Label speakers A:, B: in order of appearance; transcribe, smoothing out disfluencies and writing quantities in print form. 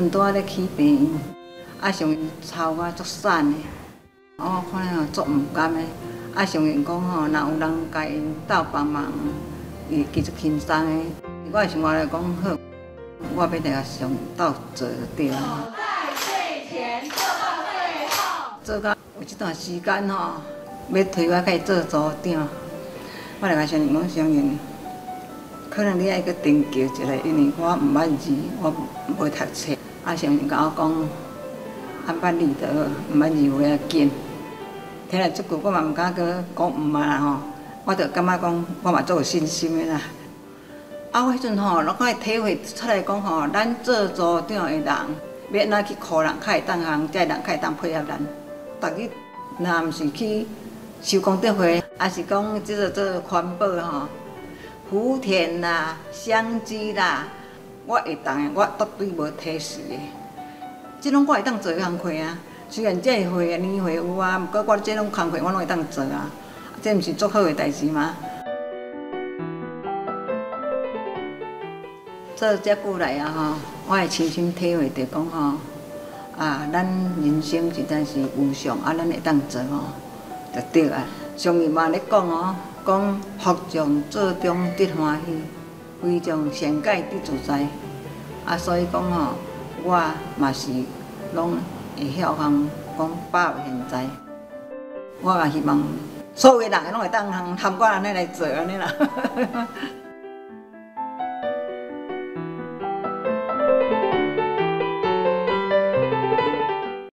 A: 阵拄仔咧起病，上因操我足瘦的，我看咧足毋甘的。上因讲若有人甲因斗帮忙，伊其实轻松的。我会想话来讲好，我要来甲上因斗做就对了。
B: 走在最前，做到最后。
A: 做到有一段时间要推我甲伊做组长，我来甲上因讲上因。 可能你爱去研究一下，因为我毋捌字，我袂读册。上因甲我讲，捌字就好，毋捌字袂要紧。听了即句，我嘛毋敢去讲毋啦我就感觉讲，我嘛足有信心的啦。我迄阵咱可以体会出来讲咱做组长的人要安怎去靠人，较会当行，才人较会当配合咱。逐日若毋是去收功德会，还是讲做环保福田啦、香枝啦，我会当的，我绝对无体视的。即拢我会当做工课啊。虽然这个会年会有啊，不过我这种工课我拢会当做啊。这毋是足好的代志吗？做遮久来我会深深体会着讲咱人生实在是无常咱会当做就对啊。上面嘛咧讲讲福将做中得欢喜，非将善解得自在。所以讲我嘛是拢会晓讲把握现在。我嘛希望所有的人拢会当含我安尼来做安尼啦。